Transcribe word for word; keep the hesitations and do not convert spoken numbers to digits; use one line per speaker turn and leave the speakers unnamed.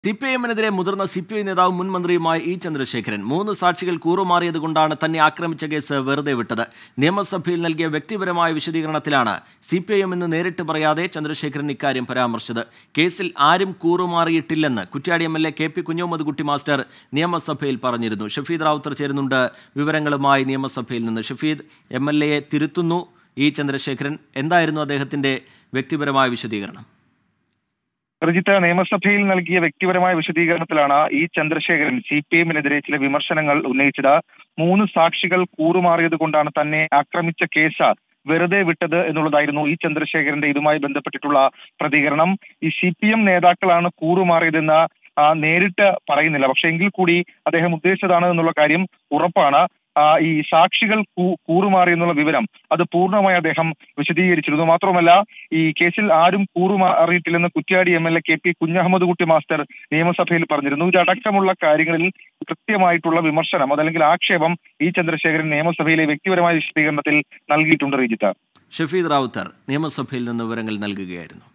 C P I എമ്മിനെതിരെ മുതിർന്ന C P I നേതാവ് മുൻ മന്ത്രിയുമായ ഇ ചന്ദ്രശേഖരൻ മൂന്ന് സാക്ഷികൾ കൂറുമാറിയതുകൊണ്ടാണ് തന്നെ ആക്രമിച്ച കേസ് വെറുതെ വിട്ടത്. നിയമസഭയിൽ നൽകിയ വ്യക്തിപരമായ വിശദീകരണത്തിലാണ് സി പി ഐ എം എന്ന് നേരിട്ട് പറയാതെ ചന്ദ്രശേഖരൻ ഇക്കാര്യം പരാമർശിച്ചത്. കേസിൽ ആരും കൂറുമാറിയിട്ടില്ലെന്ന് Kuttiady M L A K P Kunhammad master നിയമസഭയിൽ പറഞ്ഞിരുന്നു. ഷഫീദ് റാവുത്തർ ചേരുന്നുണ്ട് വിവരങ്ങളുമായി നിയമസഭയിൽ നിന്ന്. ഷഫീദ്, എം എൽ എയെ തിരുത്തുന്നു ഇ ചന്ദ്രശേഖരൻ. എന്തായിരുന്നു അദ്ദേഹത്തിന്റെ വ്യക്തിപരമായ വിശദീകരണം?
രജിത്ത്, നിയമസഭയിൽ നൽകിയ വ്യക്തിപരമായ വിശദീകരണത്തിലാണ് ഇ ചന്ദ്രശേഖരൻ സി പി എമ്മിനെതിരെ ചില വിമർശനങ്ങൾ ഉന്നയിച്ചത്. മൂന്ന് സാക്ഷികൾ കൂറുമാറിയത് കൊണ്ടാണ് തന്നെ ആക്രമിച്ച കേസ് വെറുതെ വിട്ടത് എന്നുള്ളതായിരുന്നു ഇ ചന്ദ്രശേഖരന്റെ ഇതുമായി ബന്ധപ്പെട്ടിട്ടുള്ള പ്രതികരണം. ഈ സി പി എം നേതാക്കളാണ് കൂറുമാറിയതെന്ന് നേരിട്ട് പറയുന്നില്ല, പക്ഷെ എങ്കിൽ കൂടി അദ്ദേഹം ഉദ്ദേശിച്ചതാണ് എന്നുള്ള കാര്യം ഉറപ്പാണ്. ഈ സാക്ഷികൾ കൂറുമാറി എന്നുള്ള വിവരം അത് പൂർണ്ണമായി അദ്ദേഹം വിശദീകരിച്ചിരുന്നു. മാത്രമല്ല, ഈ കേസിൽ ആരും കൂറുമാറിയിട്ടില്ലെന്ന് Kuttiady M L A K P Kunhammad master നിയമസഭയിൽ പറഞ്ഞിരുന്നു. ഇതടക്കമുള്ള കാര്യങ്ങളിൽ കൃത്യമായിട്ടുള്ള വിമർശനം അതല്ലെങ്കിൽ ആക്ഷേപം ഇ ചന്ദ്രശേഖരൻ നിയമസഭയിലെ വ്യക്തിപരമായ വിശദീകരണത്തിൽ നൽകിയിട്ടുണ്ട്. രജിത്ത്,
ഷഫീദ് റാവുത്തർ നിയമസഭയിൽ നിന്ന് വിവരങ്ങൾ നൽകുകയായിരുന്നു.